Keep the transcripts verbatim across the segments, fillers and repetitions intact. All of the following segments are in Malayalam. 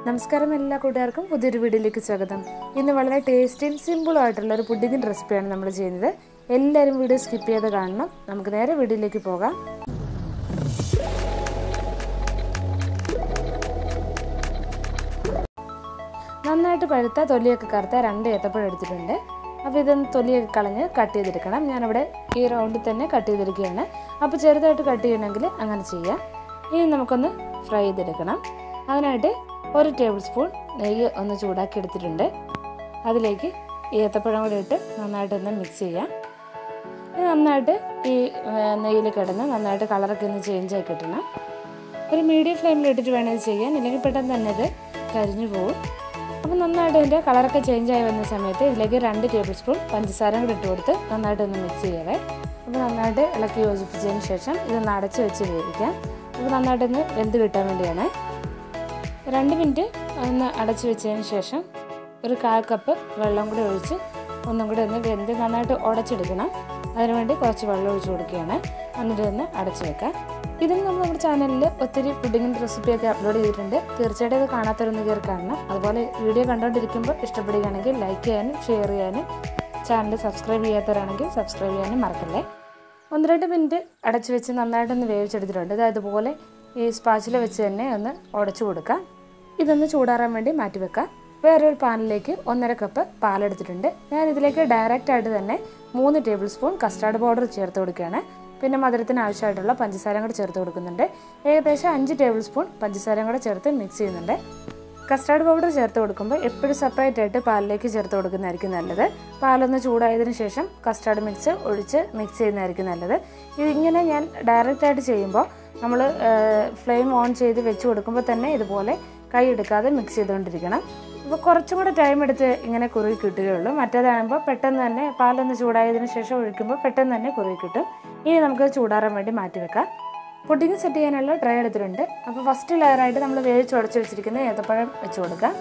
നമസ്കാരം എല്ലാ കൂട്ടുകാർക്കും പുതിയൊരു വീഡിയോയിലേക്ക് സ്വാഗതം. ഇന്ന് വളരെ ടേസ്റ്റിയും സിമ്പിളും ആയിട്ടുള്ള ഒരു പുഡിങ്ങിൻ്റെ റെസിപ്പിയാണ് നമ്മൾ ചെയ്യുന്നത്. എല്ലാവരും വീഡിയോ സ്കിപ്പ് ചെയ്ത് കാണണം. നമുക്ക് നേരെ വീഡിയോയിലേക്ക് പോകാം. നന്നായിട്ട് പഴുത്ത തൊലിയൊക്കെ കറുത്ത രണ്ട് ഏത്തപ്പഴം എടുത്തിട്ടുണ്ട്. അപ്പോൾ ഇതൊന്ന് തൊലിയൊക്കെ കളഞ്ഞ് കട്ട് ചെയ്തെടുക്കണം. ഞാനിവിടെ ഈ റൗണ്ടിൽ തന്നെ കട്ട് ചെയ്തെടുക്കുകയാണ്. അപ്പോൾ ചെറുതായിട്ട് കട്ട് ചെയ്യണമെങ്കിൽ അങ്ങനെ ചെയ്യാം. ഇനി നമുക്കൊന്ന് ഫ്രൈ ചെയ്തെടുക്കണം. അതിനായിട്ട് ഒരു ടേബിൾ സ്പൂൺ നെയ്യ് ഒന്ന് ചൂടാക്കി എടുത്തിട്ടുണ്ട്. അതിലേക്ക് ഏത്തപ്പഴം കൂടി ഇട്ട് നന്നായിട്ടൊന്ന് മിക്സ് ചെയ്യാം. ഇത് നന്നായിട്ട് ഈ നെയ്യിൽ കിടന്ന് നന്നായിട്ട് കളറൊക്കെ ഒന്ന് ചേഞ്ച് ആയി കിട്ടണം. ഒരു മീഡിയം ഫ്ലെയിമിൽ ഇട്ടിട്ട് വേണം ഇത് ചെയ്യാൻ, ഇല്ലെങ്കിൽ പെട്ടെന്ന് തന്നെ ഇത് കരിഞ്ഞു പോകും. അപ്പോൾ നന്നായിട്ട് ഇതിൻ്റെ കളറൊക്കെ ചേഞ്ച് ആയി വന്ന സമയത്ത് ഇതിലേക്ക് രണ്ട് ടേബിൾ സ്പൂൺ പഞ്ചസാര കൂടി ഇട്ട് കൊടുത്ത് നന്നായിട്ടൊന്ന് മിക്സ് ചെയ്യവേ. അപ്പോൾ നന്നായിട്ട് ഇളക്കി യോജിപ്പിച്ചതിന് ശേഷം ഇതൊന്ന് അടച്ച് വെച്ച് വേവിക്കാം. അപ്പോൾ നന്നായിട്ടൊന്ന് വെന്ത് കിട്ടാൻ വേണ്ടിയാണ്. രണ്ട് മിനിറ്റ് ഒന്ന് അടച്ചു വെച്ചതിന് ശേഷം ഒരു കാൽ കപ്പ് വെള്ളം കൂടി ഒഴിച്ച് ഒന്നും കൂടി ഒന്ന് വെന്ത് നന്നായിട്ട് ഉടച്ചെടുക്കണം. അതിനുവേണ്ടി കുറച്ച് വെള്ളം ഒഴിച്ച് കൊടുക്കുകയാണ്. എന്നിട്ട് ഒന്ന് അടച്ചു വെക്കാം. ഇതിന് നമ്മൾ നമ്മുടെ ചാനലിൽ ഒത്തിരി പുഡിങ്ങിൻ്റെ റെസിപ്പിയൊക്കെ അപ്ലോഡ് ചെയ്തിട്ടുണ്ട്. തീർച്ചയായിട്ടും ഇത് കാണാത്തവരൊന്ന് കയറി കാണണം. അതുപോലെ വീഡിയോ കണ്ടുകൊണ്ടിരിക്കുമ്പോൾ ഇഷ്ടപ്പെടുകയാണെങ്കിൽ ലൈക്ക് ചെയ്യാനും ഷെയർ ചെയ്യാനും ചാനൽ സബ്സ്ക്രൈബ് ചെയ്യാത്തവരാണെങ്കിൽ സബ്സ്ക്രൈബ് ചെയ്യാനും മറക്കല്ലേ. ഒന്ന് രണ്ട് മിനിറ്റ് അടച്ചു വെച്ച് നന്നായിട്ടൊന്ന് വേവിച്ചെടുത്തിട്ടുണ്ട്. ഇത് അതുപോലെ ഈ സ്പാച്ചില വെച്ച് തന്നെ ഒന്ന് ഉടച്ചു കൊടുക്കാം. ഇതൊന്ന് ചൂടാറാൻ വേണ്ടി മാറ്റി വെക്കാം. വേറൊരു പാനിലേക്ക് ഒന്നര കപ്പ് പാലെടുത്തിട്ടുണ്ട്. ഞാൻ ഇതിലേക്ക് ഡയറക്റ്റായിട്ട് തന്നെ മൂന്ന് ടേബിൾ സ്പൂൺ കസ്റ്റാർഡ് പൗഡർ ചേർത്ത് കൊടുക്കുകയാണ്. പിന്നെ മധുരത്തിന് ആവശ്യമായിട്ടുള്ള പഞ്ചസാരയും കൂടെ ചേർത്ത് കൊടുക്കുന്നുണ്ട്. ഏകദേശം അഞ്ച് ടേബിൾ സ്പൂൺ പഞ്ചസാരയും കൂടെ ചേർത്ത് മിക്സ് ചെയ്യുന്നുണ്ട്. കസ്റ്റാർഡ് പൗഡർ ചേർത്ത് കൊടുക്കുമ്പോൾ എപ്പോഴും സെപ്പറേറ്റ് ആയിട്ട് പാലിലേക്ക് ചേർത്ത് കൊടുക്കുന്നതായിരിക്കും നല്ലത്. പാലൊന്ന് ചൂടായതിനു ശേഷം കസ്റ്റാർഡ് മിക്സ് ഒഴിച്ച് മിക്സ് ചെയ്യുന്നതായിരിക്കും നല്ലത്. ഇതിങ്ങനെ ഞാൻ ഡയറക്റ്റായിട്ട് ചെയ്യുമ്പോൾ നമ്മൾ ഫ്ലെയിം ഓൺ ചെയ്ത് വെച്ച് കൊടുക്കുമ്പോൾ തന്നെ ഇതുപോലെ കൈ എടുക്കാതെ മിക്സ് ചെയ്തുകൊണ്ടിരിക്കണം. അപ്പോൾ കുറച്ചും കൂടെ ടൈം എടുത്ത് ഇങ്ങനെ കുറുകി കിട്ടുകയുള്ളൂ. മറ്റേതാകുമ്പോൾ പെട്ടെന്ന് തന്നെ പാലൊന്ന് ചൂടായതിനു ശേഷം ഒഴിക്കുമ്പോൾ പെട്ടെന്ന് തന്നെ കുറുകി കിട്ടും. ഇനി നമുക്ക് ചൂടാറാൻ വേണ്ടി മാറ്റി വെക്കാം. പുഡിങ് സെറ്റ് ചെയ്യാനുള്ള ട്രേ എടുത്തിട്ടുണ്ട്. അപ്പോൾ ഫസ്റ്റ് ലെയറായിട്ട് നമ്മൾ വേവിച്ച് ഉടച്ച് വെച്ചിരിക്കുന്ന ഏത്തപ്പഴം വെച്ച് കൊടുക്കാം.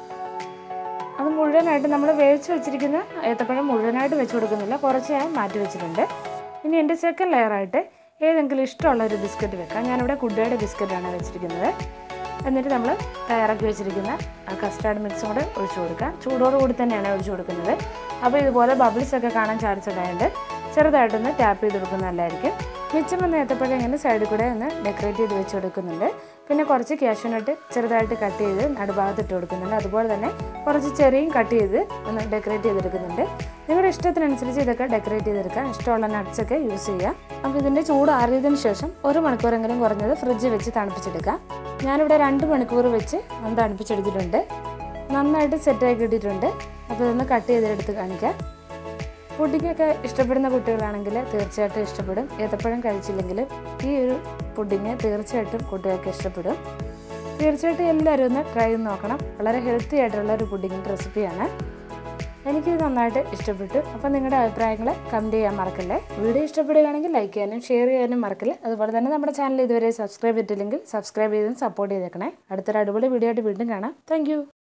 അത് മുഴുവനായിട്ട് നമ്മൾ വേവിച്ച് വെച്ചിരിക്കുന്ന ഏത്തപ്പഴം മുഴുവനായിട്ട് വെച്ച് കൊടുക്കുന്നില്ല, കുറച്ച് ഞാൻ മാറ്റി വെച്ചിട്ടുണ്ട്. ഇനി എൻ്റെ സെക്കൻഡ് ലെയറായിട്ട് ഏതെങ്കിലും ഇഷ്ടമുള്ള ഒരു ബിസ്ക്കറ്റ് വെക്കാം. ഞാനിവിടെ കുഡ്ഡയുടെ ബിസ്ക്കറ്റാണ് വെച്ചിരിക്കുന്നത്. എന്നിട്ട് നമ്മൾ തയ്യാറാക്കി വെച്ചിരിക്കുന്ന കസ്റ്റാർഡ് മിക്സും കൂടെ ഒഴിച്ചു കൊടുക്കാം. ചൂടോടുകൂടി തന്നെയാണ് ഒഴിച്ചു കൊടുക്കുന്നത്. അപ്പോൾ ഇതുപോലെ ബബിൾസ് ഒക്കെ കാണാൻ ചാൻസ് ഉണ്ടായതുകൊണ്ട് ചെറുതായിട്ടൊന്ന് ടാപ്പ് ചെയ്ത് കൊടുക്കുന്നതല്ലായിരിക്കും. മിച്ചം വന്ന ഏത്തപ്പഴം ഇങ്ങനെ സൈഡിൽ കൂടെ ഒന്ന് ഡെക്കറേറ്റ് ചെയ്ത് വെച്ച് കൊടുക്കുന്നുണ്ട്. പിന്നെ കുറച്ച് കാഷ്യൂനട്ട് ചെറുതായിട്ട് കട്ട് ചെയ്ത് നടുഭാഗത്തിട്ട് കൊടുക്കുന്നുണ്ട്. അതുപോലെ തന്നെ കുറച്ച് ചെറിയും കട്ട് ചെയ്ത് ഒന്ന് ഡെക്കറേറ്റ് ചെയ്തെടുക്കുന്നുണ്ട്. നിങ്ങളുടെ ഇഷ്ടത്തിനനുസരിച്ച് ഇതൊക്കെ ഡെക്കറേറ്റ് ചെയ്തെടുക്കാം. ഇഷ്ടമുള്ള നട്ട്സൊക്കെ യൂസ് ചെയ്യാം. അപ്പോൾ ഇതിൻ്റെ ചൂട് ആറിയതിന് ശേഷം ഒരു മണിക്കൂറെങ്കിലും കുറഞ്ഞത് ഫ്രിഡ്ജിൽ വെച്ച് തണുപ്പിച്ചെടുക്കാം. ഞാനിവിടെ രണ്ട് മണിക്കൂർ വെച്ച് ഒന്ന് തണുപ്പിച്ചെടുത്തിട്ടുണ്ട്. നന്നായിട്ട് സെറ്റായി കിട്ടിയിട്ടുണ്ട്. അപ്പോൾ ഇതൊന്ന് കട്ട് ചെയ്തെടുത്ത് കാണിക്കാം. പുഡിങ്ങൊക്കെ ഇഷ്ടപ്പെടുന്ന കുട്ടികളാണെങ്കിൽ തീർച്ചയായിട്ടും ഇഷ്ടപ്പെടും. ഏത്തപ്പഴം കഴിച്ചില്ലെങ്കിലും ഈ ഒരു പുഡിങ് തീർച്ചയായിട്ടും കുട്ടികൾക്ക് ഇഷ്ടപ്പെടും. തീർച്ചയായിട്ടും എല്ലാവരും ഒന്ന് ട്രൈ ചെയ്ത് നോക്കണം. വളരെ ഹെൽത്തി ആയിട്ടുള്ള ഒരു പുഡിങ്ങിൻ്റെ റെസിപ്പിയാണ്. എനിക്കിത് നന്നായിട്ട് ഇഷ്ടപ്പെട്ടു. അപ്പോൾ നിങ്ങളുടെ അഭിപ്രായങ്ങൾ കമൻറ്റ് ചെയ്യാൻ മറക്കല്ലേ. വീഡിയോ ഇഷ്ടപ്പെടുകയാണെങ്കിൽ ലൈക്ക് ചെയ്യാനും ഷെയർ ചെയ്യാനും മറക്കല്ലേ. അതുപോലെ തന്നെ നമ്മുടെ ചാനൽ ഇതുവരെ സബ്സ്ക്രൈബ് ചെയ്തിട്ടില്ലെങ്കിൽ സബ്സ്ക്രൈബ് ചെയ്തും സപ്പോർട്ട് ചെയ്തേക്കണേ. അടുത്തൊരു അടിപൊളി വീഡിയോ ആയിട്ട് വീണ്ടും കാണാം. താങ്ക്